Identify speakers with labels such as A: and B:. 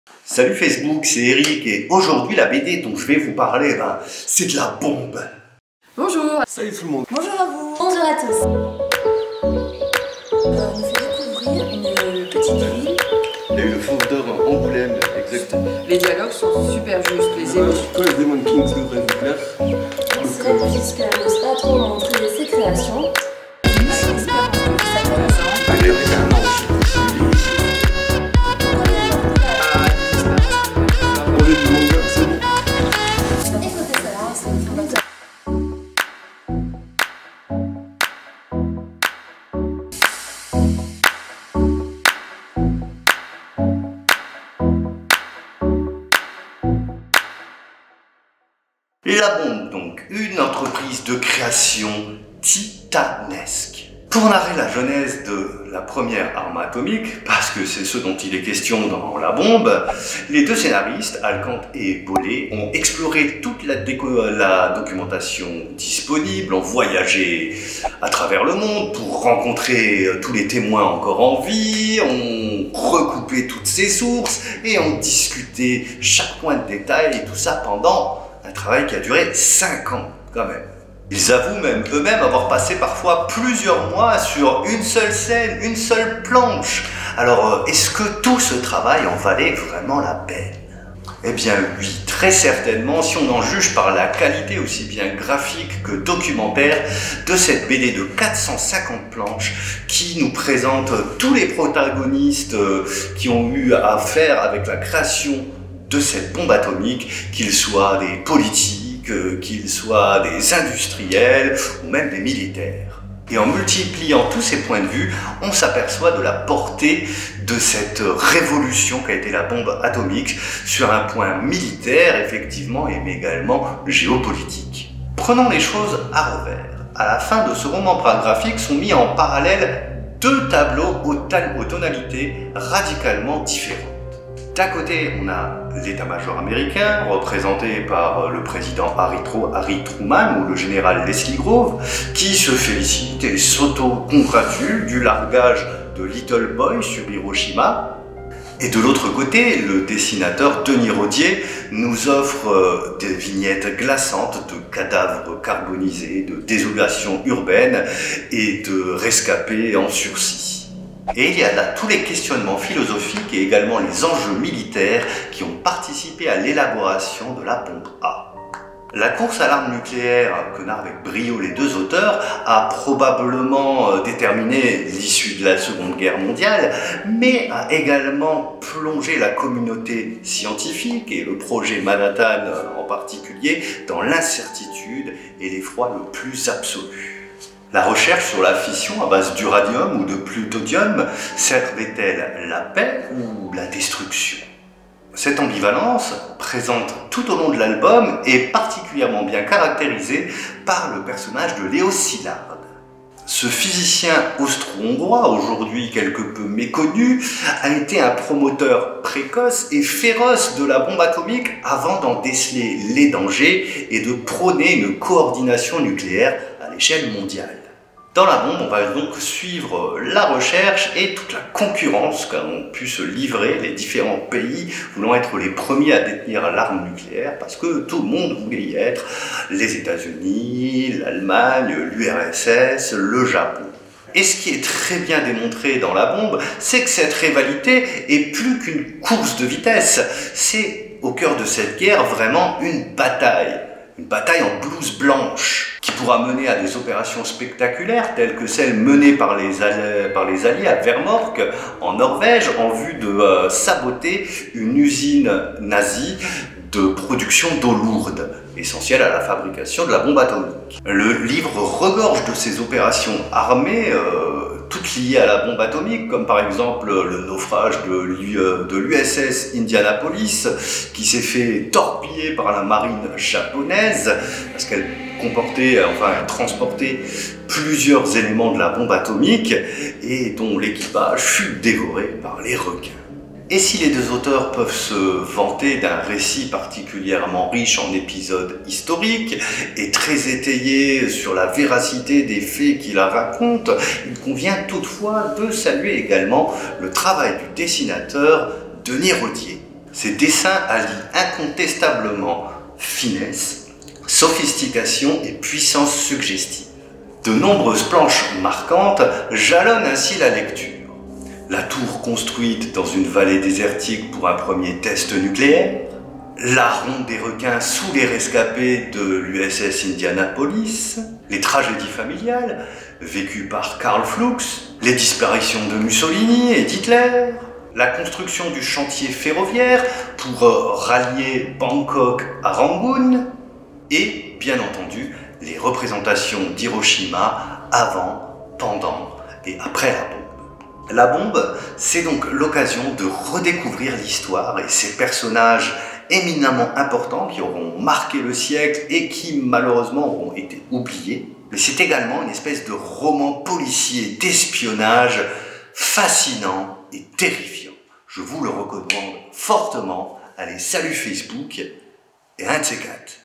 A: Salut Facebook, c'est Eric et aujourd'hui la BD dont je vais vous parler, c'est de la bombe.
B: Bonjour.
C: Salut tout le monde.
D: Bonjour à vous. Bonjour à tous. Nous fait découvrir une petite ville.
C: Il y a eu le Fauve d'Or à Angoulême, exactement.
B: Les dialogues sont super justes, les émotions.
C: Quand les Demon Kings devraient vous plaire.
D: Cyril Giscard n'ose pas trop montrer ses créations.
A: La bombe donc, une entreprise de création titanesque. Pour narrer la genèse de la première arme atomique, parce que c'est ce dont il est question dans La bombe, les deux scénaristes, Alcante et Bollé, ont exploré toute la documentation disponible, ont voyagé à travers le monde pour rencontrer tous les témoins encore en vie, ont recoupé toutes ces sources et ont discuté chaque point de détail et tout ça pendant un travail qui a duré 5 ans quand même. Ils avouent même eux-mêmes avoir passé parfois plusieurs mois sur une seule scène, une seule planche. Alors, est-ce que tout ce travail en valait vraiment la peine? Eh bien oui, très certainement, si on en juge par la qualité aussi bien graphique que documentaire de cette BD de 450 planches qui nous présente tous les protagonistes qui ont eu à faire avec la création de cette bombe atomique, qu'ils soient des politiques, qu'ils soient des industriels ou même des militaires. Et en multipliant tous ces points de vue, on s'aperçoit de la portée de cette révolution qu'a été la bombe atomique sur un point militaire, effectivement, mais également géopolitique. Prenons les choses à revers. À la fin de ce roman graphique sont mis en parallèle deux tableaux aux tonalités radicalement différentes. D'un côté, on a l'état-major américain, représenté par le président Harry Truman ou le général Leslie Groves, qui se félicite et s'auto-congratule du largage de Little Boy sur Hiroshima. Et de l'autre côté, le dessinateur Denis Rodier nous offre des vignettes glaçantes de cadavres carbonisés, de désolation urbaine et de rescapés en sursis. Et il y a là tous les questionnements philosophiques et également les enjeux militaires qui ont participé à l'élaboration de la bombe A. La course à l'arme nucléaire, que narrent avec brio les deux auteurs, a probablement déterminé l'issue de la Seconde Guerre mondiale, mais a également plongé la communauté scientifique et le projet Manhattan en particulier dans l'incertitude et l'effroi le plus absolu. La recherche sur la fission à base d'uranium ou de plutonium servait-elle la paix ou la destruction? Cette ambivalence, présente tout au long de l'album, est particulièrement bien caractérisée par le personnage de Léo Szilard. Ce physicien austro-hongrois, aujourd'hui quelque peu méconnu, a été un promoteur précoce et féroce de la bombe atomique avant d'en déceler les dangers et de prôner une coordination nucléaire à l'échelle mondiale. Dans La bombe, on va donc suivre la recherche et toute la concurrence qu'ont pu se livrer les différents pays voulant être les premiers à détenir l'arme nucléaire parce que tout le monde voulait y être, les États-Unis, l'Allemagne, l'URSS, le Japon. Et ce qui est très bien démontré dans La bombe, c'est que cette rivalité est plus qu'une course de vitesse. C'est au cœur de cette guerre vraiment une bataille en blouse blanche, qui pourra mener à des opérations spectaculaires telles que celles menées par les Alliés à Vemork en Norvège en vue de saboter une usine nazie de production d'eau lourde, essentielle à la fabrication de la bombe atomique. Le livre regorge de ces opérations armées, toutes liées à la bombe atomique, comme par exemple le naufrage de l'USS Indianapolis, qui s'est fait torpiller par la marine japonaise, parce qu'elle transportait plusieurs éléments de la bombe atomique, et dont l'équipage fut dévoré par les requins. Et si les deux auteurs peuvent se vanter d'un récit particulièrement riche en épisodes historiques et très étayé sur la véracité des faits qu'ils racontent, il convient toutefois de saluer également le travail du dessinateur Denis Rodier. Ces dessins allient incontestablement finesse, sophistication et puissance suggestive. De nombreuses planches marquantes jalonnent ainsi la lecture. La tour construite dans une vallée désertique pour un premier test nucléaire, la ronde des requins sous les rescapés de l'USS Indianapolis, les tragédies familiales vécues par Karl Fuchs, les disparitions de Mussolini et d'Hitler, la construction du chantier ferroviaire pour rallier Bangkok à Rangoon et, bien entendu, les représentations d'Hiroshima avant, pendant et après la bombe. La bombe, c'est donc l'occasion de redécouvrir l'histoire et ses personnages éminemment importants qui auront marqué le siècle et qui malheureusement auront été oubliés. Mais c'est également une espèce de roman policier d'espionnage fascinant et terrifiant. Je vous le recommande fortement. Allez, salut Facebook et un de ces quatre.